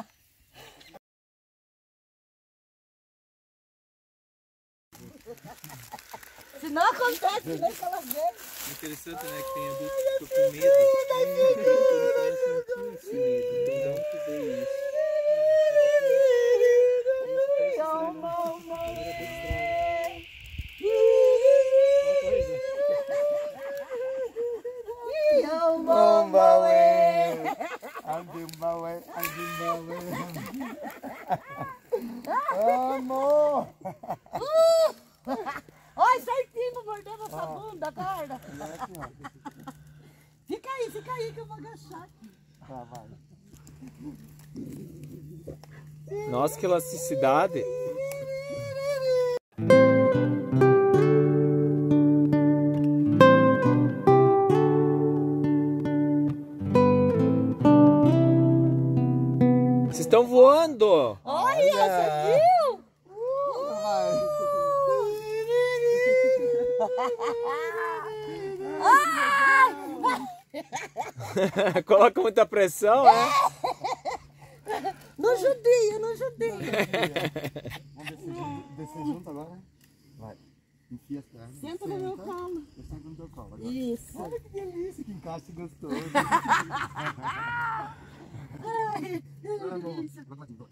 Speaker 4: Se não acontece, nem que ela vem.
Speaker 3: É interessante, né, que tem adulto que ficam com medo. Eu não sentia esse medo. Então, de onde veio isso?
Speaker 1: Amor!
Speaker 4: Ai, certinho, não mordeu nossa bunda, guarda. Fica aí que eu vou agachar.
Speaker 1: Tá, vai.
Speaker 3: Nossa, que elasticidade. Vocês estão voando!
Speaker 4: Olha, você viu?
Speaker 3: Coloca muita pressão, né?
Speaker 4: No judinho.
Speaker 1: Vamos descer junto agora? Vai. Enfia as pernas.
Speaker 4: Senta no meu colo.
Speaker 1: Eu sento no teu colo agora.
Speaker 4: Isso.
Speaker 1: Olha que delícia, que encaixe gostoso.
Speaker 4: Ai, que delícia.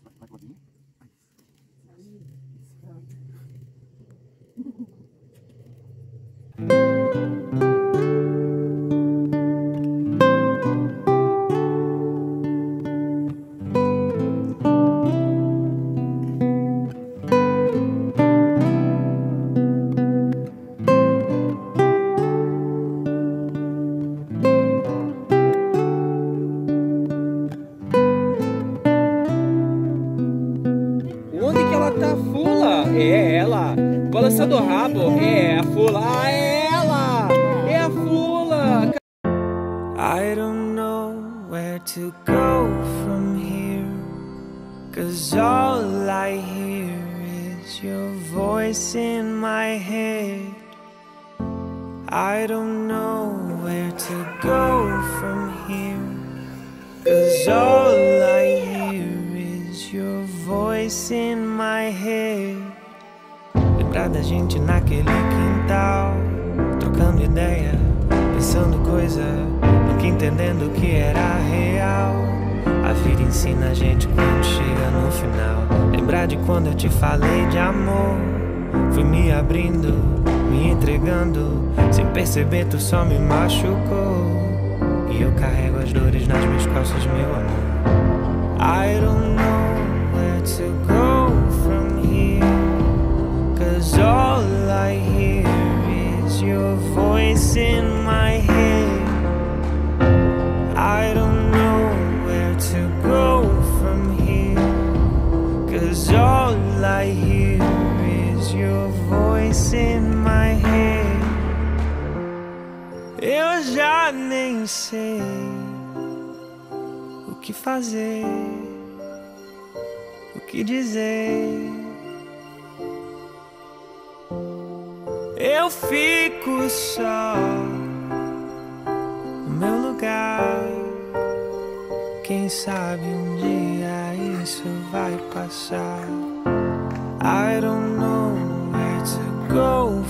Speaker 3: Onde que ela tá, Fula? É ela. Balançando o rabo. É a Fula. Ah, é ela. É a Fula.
Speaker 6: I don't know where to go from here, 'cause all I hear is your voice in my head. I don't know where to go from here, 'cause all I hear is your voice in my head. Lembrar da gente naquele quintal, trocando ideia, pensando coisa, nunca entendendo o que era real. A vida ensina a gente quando chega no final. Lembrar de quando eu te falei de amor, fui me abrindo, me entregando, sem perceber tu só me machucou. E eu carrego as dores nas minhas costas, meu amor. I don't know where to go from here, 'cause all I hear is your voice in my head. I don't know where to go from here, 'cause all I hear is your voice in my head. Eu já nem sei o que fazer, o que dizer. Eu fico só no meu lugar. Quem sabe um dia isso vai passar. I don't know where to go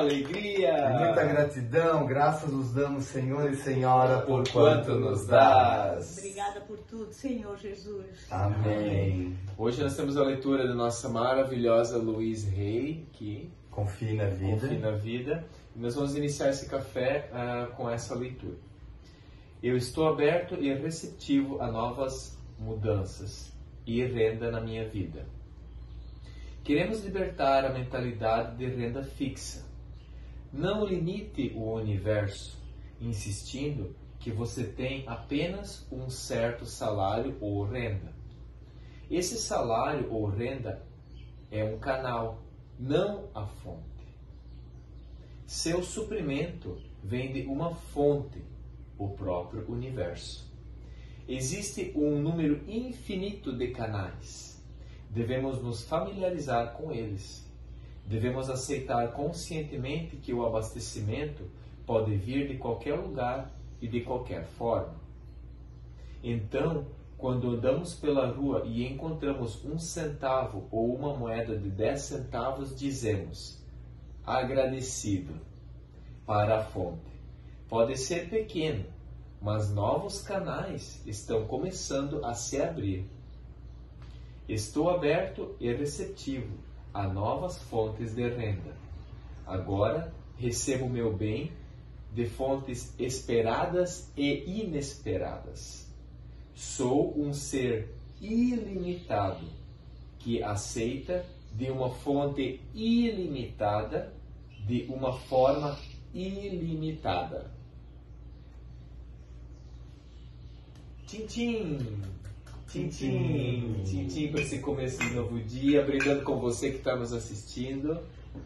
Speaker 3: alegria.
Speaker 1: Muita gratidão, graças nos damos, Senhor e Senhora,
Speaker 3: por quanto nos dás.
Speaker 13: Obrigada por tudo, Senhor Jesus.
Speaker 1: Amém.
Speaker 3: Hoje nós temos a leitura da nossa maravilhosa Louise Hay, que
Speaker 1: Confie na Vida.
Speaker 3: Confie na Vida. E nós vamos iniciar esse café com essa leitura. Eu estou aberto e receptivo a novas mudanças e renda na minha vida. Queremos libertar a mentalidade de renda fixa. Não limite o universo, insistindo que você tem apenas um certo salário ou renda. Esse salário ou renda é um canal, não a fonte. Seu suprimento vem de uma fonte, o próprio universo. Existe um número infinito de canais. Devemos nos familiarizar com eles. Devemos aceitar conscientemente que o abastecimento pode vir de qualquer lugar e de qualquer forma. Então, quando andamos pela rua e encontramos 1 centavo ou uma moeda de 10 centavos, dizemos: agradecido, para a fonte. Pode ser pequeno, mas novos canais estão começando a se abrir. Estou aberto e receptivo a novas fontes de renda. Agora recebo meu bem de fontes esperadas e inesperadas. Sou um ser ilimitado que aceita de uma fonte ilimitada de uma forma ilimitada. Tchim, tchim. Tchim, tchim. Tchim, tchim para esse começo de novo dia. Brindando com você que está nos assistindo.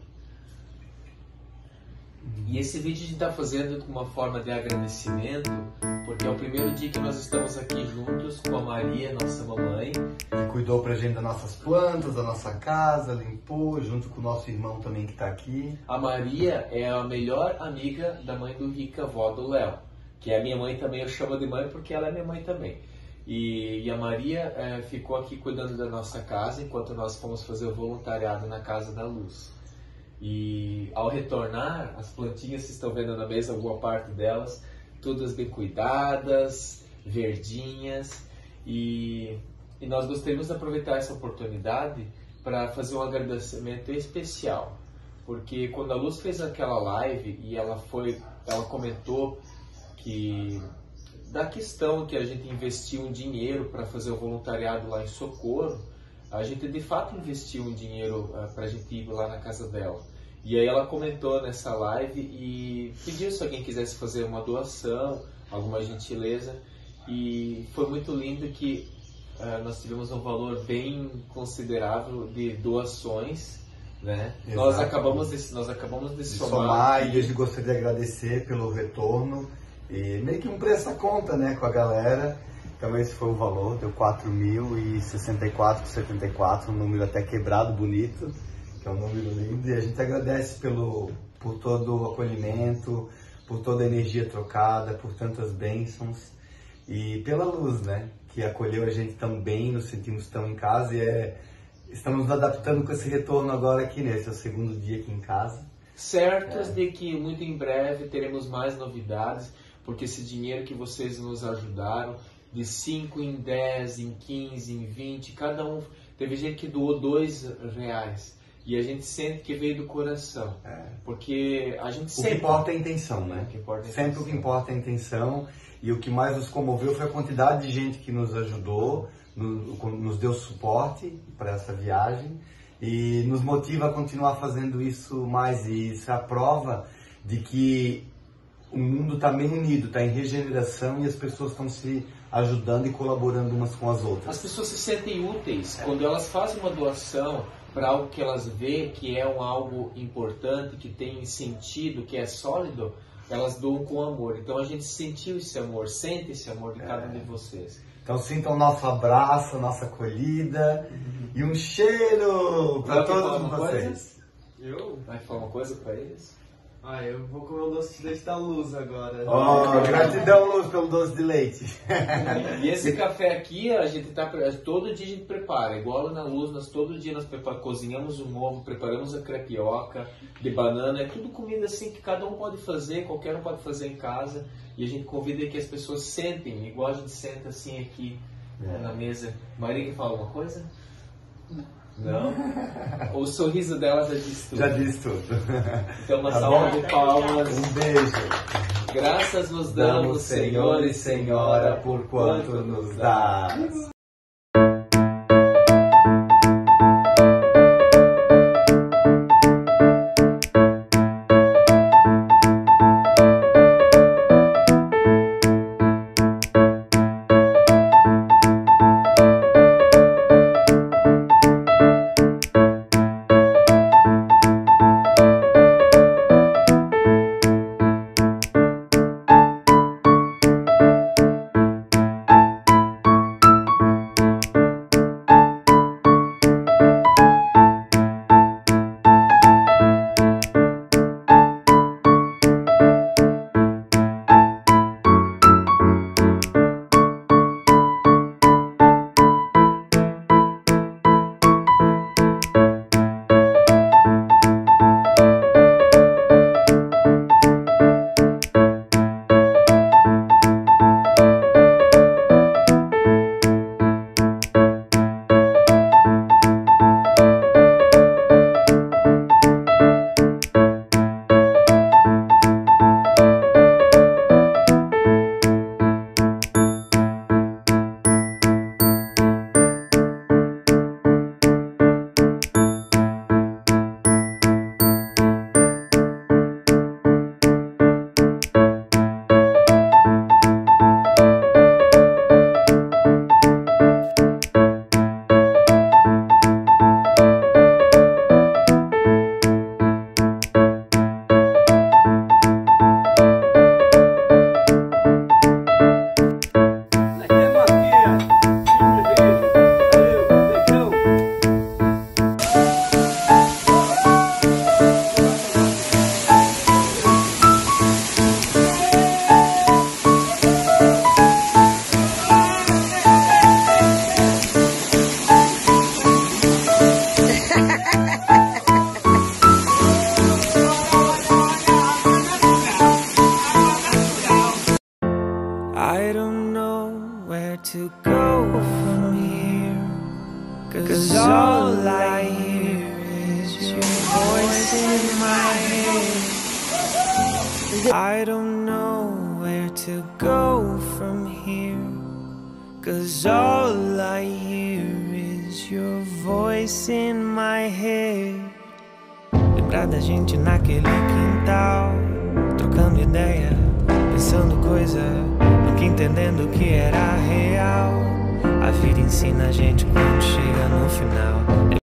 Speaker 3: E esse vídeo a gente está fazendo com uma forma de agradecimento, porque é o primeiro dia que nós estamos aqui juntos com a Maria, nossa mamãe.
Speaker 1: Que cuidou pra gente das nossas plantas, da nossa casa, limpou, junto com o nosso irmão também que está aqui.
Speaker 3: A Maria é a melhor amiga da mãe do Rica, avó do Léo, que é a minha mãe também, eu chamo de mãe porque ela é minha mãe também. E a Maria ficou aqui cuidando da nossa casa enquanto nós fomos fazer o voluntariado na Casa da Luz. E ao retornar, as plantinhas, vocês estão vendo na mesa, alguma parte delas, todas bem cuidadas, verdinhas. E nós gostaríamos de aproveitar essa oportunidade para fazer um agradecimento especial. Porque quando a Luz fez aquela live e ela comentou que da questão que a gente investiu um dinheiro para fazer o voluntariado lá em Socorro, a gente de fato investiu um dinheiro para a gente ir lá na casa dela. E aí ela comentou nessa live e pediu se alguém quisesse fazer uma doação, alguma gentileza. E foi muito lindo que nós tivemos um valor bem considerável de doações, né? Nós acabamos de somar.
Speaker 1: E a gente gostaria de agradecer pelo retorno. E meio que preço a conta, né, com a galera. Então esse foi o valor, deu 4.064,74, um número até quebrado, bonito, que é um número lindo. E a gente agradece por todo o acolhimento, por toda a energia trocada, por tantas bênçãos. E pela Luz, né, que acolheu a gente tão bem, nos sentimos tão em casa e estamos nos adaptando com esse retorno agora aqui, né, esse é o 2º dia aqui em casa.
Speaker 3: Certos de que muito em breve teremos mais novidades, porque esse dinheiro que vocês nos ajudaram, de 5 em 10, em 15, em 20, cada um, teve gente que doou R$2, e a gente sente que veio do coração, porque a gente sempre...
Speaker 1: O que importa é a intenção, né?
Speaker 3: Sempre
Speaker 1: o que importa é a intenção, e o que mais nos comoveu foi a quantidade de gente que nos ajudou, nos deu suporte para essa viagem, e nos motiva a continuar fazendo isso mais, e isso é a prova de que o mundo está bem unido, está em regeneração e as pessoas estão se ajudando e colaborando umas com as outras.
Speaker 3: As pessoas se sentem úteis quando elas fazem uma doação para algo que elas veem que é algo importante, que tem sentido, que é sólido, elas doam com amor. Então a gente sentiu esse amor, sente esse amor de cada um de vocês.
Speaker 1: Então sintam o nosso abraço, a nossa acolhida e um cheiro para todos vocês.
Speaker 3: Vai falar uma coisa para eles? Ah, eu vou comer o doce de leite da Luz agora.
Speaker 1: Oh, gratidão, Luz, pelo doce de leite.
Speaker 3: E esse café aqui, a gente todo dia a gente prepara, igual na Luz, todo dia nós cozinhamos um ovo, preparamos a crepioca de banana, é tudo comida assim que cada um pode fazer, qualquer um pode fazer em casa, e a gente convida que as pessoas sentem, igual a gente senta assim aqui na mesa. Maria, quer falar alguma coisa? Não? O sorriso dela já diz tudo.
Speaker 1: Já diz tudo.
Speaker 3: Então uma salva de palmas.
Speaker 1: Um beijo.
Speaker 3: Graças nos damos, Senhor e Senhora, por quanto nos dás.
Speaker 6: I don't know where to go from here, 'cause all I hear is your voice in my head. I don't know where to go from here, 'cause all I hear is your voice in my head. Lembrar da gente naquele quintal, trocando ideia, pensando coisa, nunca entendendo o que era real. A vida ensina a gente quando chega